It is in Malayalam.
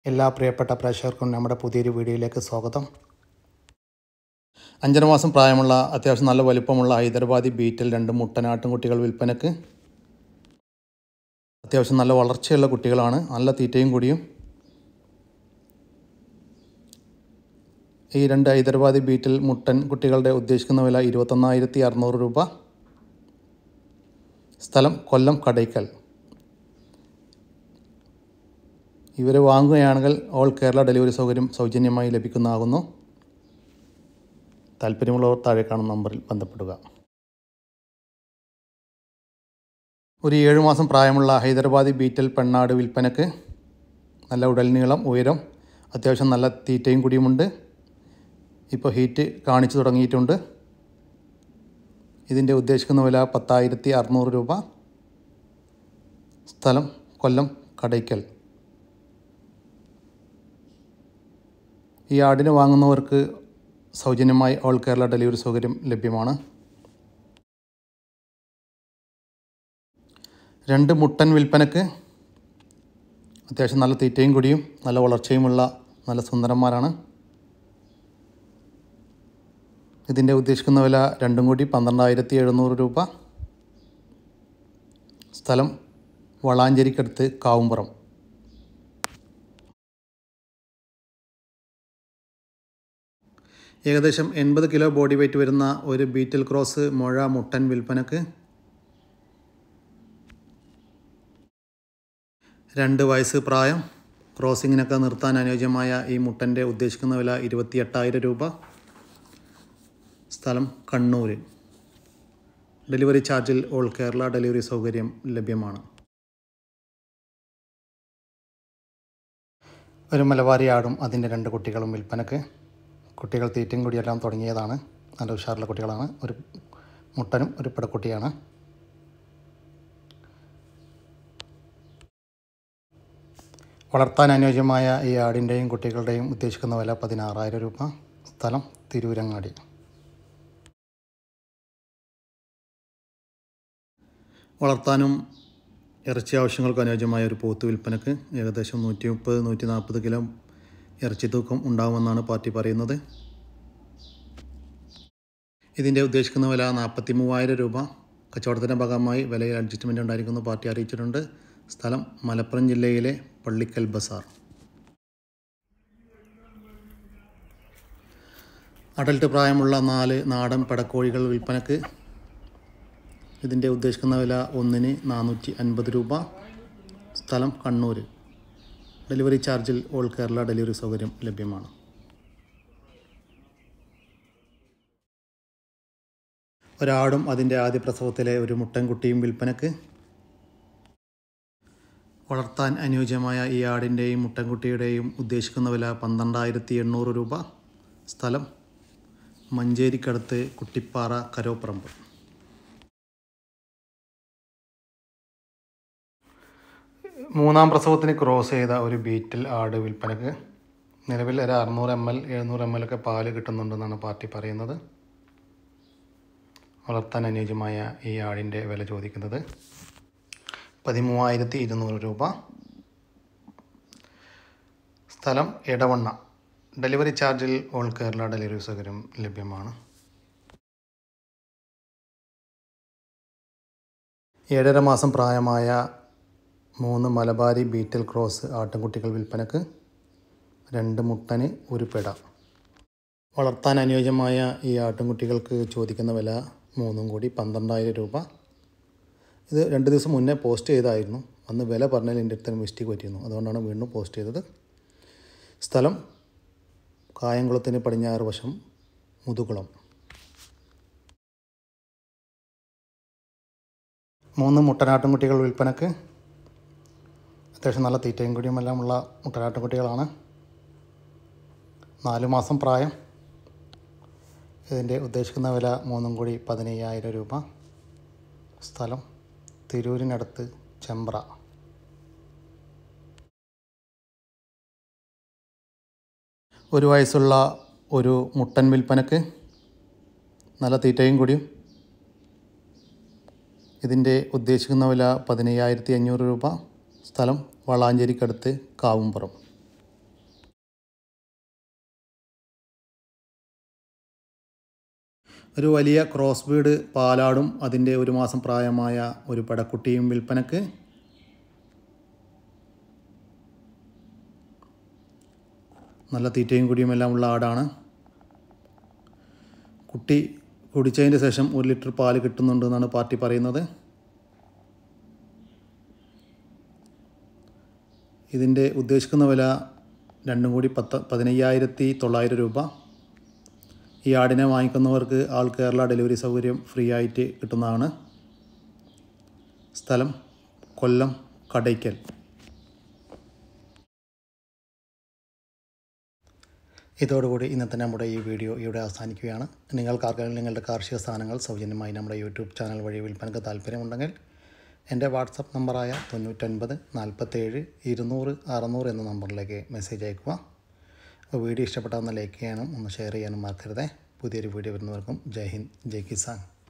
എല്ലാ പ്രിയപ്പെട്ട പ്രേക്ഷകർക്കും നമ്മുടെ പുതിയൊരു വീഡിയോയിലേക്ക് സ്വാഗതം. 5.5 മാസം പ്രായമുള്ള അത്യാവശ്യം നല്ല വലിപ്പമുള്ള ഹൈദരാബാദി ബീറ്റിൽ 2 മുട്ടനാട്ടുംകുട്ടികൾ വിൽപ്പനക്ക്. അത്യാവശ്യം നല്ല വളർച്ചയുള്ള കുട്ടികളാണ്, നല്ല തീറ്റയും കൂടിയും. ഈ 2 ഹൈദരാബാദി ബീറ്റിൽ മുട്ടൻ കുട്ടികളുടെ ഉദ്ദേശിക്കുന്ന വില 21,600 രൂപ. സ്ഥലം കൊല്ലം കടയ്ക്കൽ. ഇവരെ വാങ്ങുകയാണെങ്കിൽ ഓൾ കേരള ഡെലിവറി സൗകര്യം സൗജന്യമായി ലഭിക്കുന്നതാകുന്നു. താല്പര്യമുള്ളവർ താഴെ കാണുന്ന നമ്പറിൽ ബന്ധപ്പെടുക. ഒരു 7 മാസം പ്രായമുള്ള ഹൈദരാബാദി ബീറ്റൽ പെണ്ണാട് വിൽപ്പനക്ക്. നല്ല ഉടൽനീളം, ഉയരം, അത്യാവശ്യം നല്ല തീറ്റയും കൂടിയുമുണ്ട്. ഇപ്പോൾ ഹീറ്റ് കാണിച്ചു തുടങ്ങിയിട്ടുണ്ട്. ഇതിൻ്റെ ഉദ്ദേശിക്കുന്ന വില 10,600 രൂപ. സ്ഥലം കൊല്ലം കടയ്ക്കൽ. ഈ ആടിനെ വാങ്ങുന്നവർക്ക് സൗജന്യമായി ഓൾ കേരള ഡെലിവറി സൗകര്യം ലഭ്യമാണ്. 2 മുട്ടൻ വിൽപ്പനക്ക്. അത്യാവശ്യം നല്ല തീറ്റയും കൂടിയും നല്ല വളർച്ചയുമുള്ള നല്ല സുന്ദരന്മാരാണ്. ഇതിൻ്റെ ഉദ്ദേശിക്കുന്ന വില രണ്ടും കൂടി 12,700 രൂപ. സ്ഥലം വളാഞ്ചേരിക്കടുത്ത് കാവുംപുറം. ഏകദേശം 80 കിലോ ബോഡി വെയ്റ്റ് വരുന്ന ഒരു ബീറ്റൽ ക്രോസ് മുഴ മുട്ടൻ വിൽപ്പനക്ക്. 2 വയസ്സ് പ്രായം. ക്രോസിങ്ങിനൊക്കെ നിർത്താൻ അനുയോജ്യമായ ഈ മുട്ടൻ്റെ ഉദ്ദേശിക്കുന്ന വില 28,000 രൂപ. സ്ഥലം കണ്ണൂർ. ഡെലിവറി ചാർജിൽ ഓൾ കേരള ഡെലിവറി സൗകര്യം ലഭ്യമാണ്. ഒരു മലബാരി ആടും അതിൻ്റെ 2 കുട്ടികളും വിൽപ്പനക്ക്. കുട്ടികൾ തീറ്റയും കൂടിയെല്ലാം തുടങ്ങിയതാണ്. നല്ല ഉഷാറുള്ള കുട്ടികളാണ്. ഒരു മുട്ടനും ഒരു പിടക്കുട്ടിയാണ്. വളർത്താൻ അനുയോജ്യമായ ഈ ആടിൻ്റെയും കുട്ടികളുടെയും ഉദ്ദേശിക്കുന്ന വില 16,000 രൂപ. സ്ഥലം തിരൂരങ്ങാടി. വളർത്താനും ഇറച്ചി ആവശ്യങ്ങൾക്ക് അനുയോജ്യമായ ഒരു പോത്ത് വിൽപ്പനക്ക്. ഏകദേശം 130-140 കിലോ ഇറച്ചി തൂക്കം ഉണ്ടാകുമെന്നാണ് പാർട്ടി പറയുന്നത്. ഇതിൻ്റെ ഉദ്ദേശിക്കുന്ന വില 43,000 രൂപ. കച്ചവടത്തിൻ്റെ ഭാഗമായി വിലയിൽ അഡ്ജസ്റ്റ്മെൻറ്റ് ഉണ്ടായിരിക്കുന്നു പാർട്ടി അറിയിച്ചിട്ടുണ്ട്. സ്ഥലം മലപ്പുറം ജില്ലയിലെ പള്ളിക്കൽ ബസാർ. അഡൽട്ട് പ്രായമുള്ള 4 നാടൻ പെടക്കോഴികൾ വിൽപ്പനക്ക്. ഇതിൻ്റെ ഉദ്ദേശിക്കുന്ന വില ഒന്നിന് 450 രൂപ. സ്ഥലം കണ്ണൂർ. ഡെലിവറി ചാർജിൽ ഓൾ കേരള ഡെലിവറി സൗകര്യം ലഭ്യമാണ്. ഒരാടും അതിൻ്റെ ആദ്യ പ്രസവത്തിലെ ഒരു മുട്ടൻകുട്ടിയും വിൽപ്പനക്ക്. വളർത്താൻ അനുയോജ്യമായ ഈ ആടിൻ്റെയും മുട്ടൻകുട്ടിയുടെയും ഉദ്ദേശിക്കുന്ന വില 12,800 രൂപ. സ്ഥലം മഞ്ചേരിക്കടുത്ത് കുട്ടിപ്പാറ കരോപ്പറമ്പ്. മൂന്നാം പ്രസവത്തിന് ക്രോസ് ചെയ്ത ഒരു ബീറ്റിൽ ആട് വിൽപ്പനക്ക്. നിലവിൽ ഒരു 600 ml 700 ml ഒക്കെ പാല് കിട്ടുന്നുണ്ടെന്നാണ് പാർട്ടി പറയുന്നത്. വളർത്താൻ അനുയോജ്യമായ ഈ ആടിൻ്റെ വില ചോദിക്കുന്നത് 13,200 രൂപ. സ്ഥലം എടവണ്ണ. ഡെലിവറി ചാർജിൽ ഓൾ കേരള ഡെലിവറി സൗകര്യം ലഭ്യമാണ്. 7.5 മാസം പ്രായമായ 3 മലബാരി ബീറ്റൽ ക്രോസ് ആട്ടിൻകുട്ടികൾ വിൽപ്പനക്ക്. 2 മുട്ടന് ഒരു പിട. വളർത്താൻ അനുയോജ്യമായ ഈ ആട്ടിൻകുട്ടികൾക്ക് ചോദിക്കുന്ന വില 3 കൂടി 12,000 രൂപ. ഇത് 2 ദിവസം മുന്നേ പോസ്റ്റ് ചെയ്തായിരുന്നു. അന്ന് വില പറഞ്ഞാൽ എൻ്റെ അടുത്ത് മിസ്റ്റേക്ക് പറ്റിയിരുന്നു. അതുകൊണ്ടാണ് വീണ്ടും പോസ്റ്റ് ചെയ്തത്. സ്ഥലം കായംകുളത്തിന് പടിഞ്ഞാറ് വശം മുതുകുളം. 3 മുട്ടനാട്ടിൻകുട്ടികൾ വിൽപ്പനക്ക്. അത്യാവശ്യം നല്ല തീറ്റയും കൂടിയുമെല്ലാമുള്ള മുട്ടനാട്ടിൻകുട്ടികളാണ്. 4 മാസം പ്രായം. ഇതിൻ്റെ ഉദ്ദേശിക്കുന്ന വില 3 കൂടി 15,000 രൂപ. സ്ഥലം തിരൂരിനടുത്ത് ചെമ്പ്ര. ഒരു വയസ്സുള്ള ഒരു മുട്ടൻ വിൽപ്പനക്ക്. നല്ല തീറ്റയും കൂടിയും. ഇതിൻ്റെ ഉദ്ദേശിക്കുന്ന വില 15,500 രൂപ. സ്ഥലം വളാഞ്ചേരിക്കടുത്ത് കാവുംപുറം. ഒരു വലിയ ക്രോസ് ബീഡ് പാലാടും അതിൻ്റെ 1 മാസം പ്രായമായ ഒരു പെടക്കുട്ടിയും വിൽപ്പനക്ക്. നല്ല തീറ്റയും കുടിയും എല്ലാം ഉള്ള ആടാണ്. കുട്ടി കുടിച്ചതിന് ശേഷം 1 ലിറ്റർ പാല് കിട്ടുന്നുണ്ടെന്നാണ് പാർട്ടി പറയുന്നത്. ഇതിൻ്റെ ഉദ്ദേശിക്കുന്ന വില രണ്ടും കൂടി 15,900 രൂപ. ഈ ആടിനെ വാങ്ങിക്കുന്നവർക്ക് ആൾ കേരള ഡെലിവറി സൗകര്യം ഫ്രീ ആയിട്ട് കിട്ടുന്നതാണ്. സ്ഥലം കൊല്ലം കടയ്ക്കൽ. ഇതോടുകൂടി ഇന്നത്തെ നമ്മുടെ ഈ വീഡിയോ ഇവിടെ അവസാനിക്കുകയാണ്. നിങ്ങൾക്കാർക്കെങ്കിലും നിങ്ങളുടെ കാർഷിക സാധനങ്ങൾ സൗജന്യമായി നമ്മുടെ യൂട്യൂബ് ചാനൽ വഴി വിൽപ്പനക്ക് താല്പര്യമുണ്ടെങ്കിൽ എൻ്റെ വാട്സപ്പ് നമ്പറായ 99 47 200 600 എന്ന നമ്പറിലേക്ക് മെസ്സേജ് അയക്കുക. അപ്പോൾ വീഡിയോ ഇഷ്ടപ്പെട്ടാൽ ഒന്ന് ലൈക്ക് ചെയ്യാനും ഒന്ന് ഷെയർ ചെയ്യാനും മറക്കരുത്. പുതിയൊരു വീഡിയോ വരുന്നവർക്കും ജയ് ഹിന്ദ്, ജയ് കിസാൻ.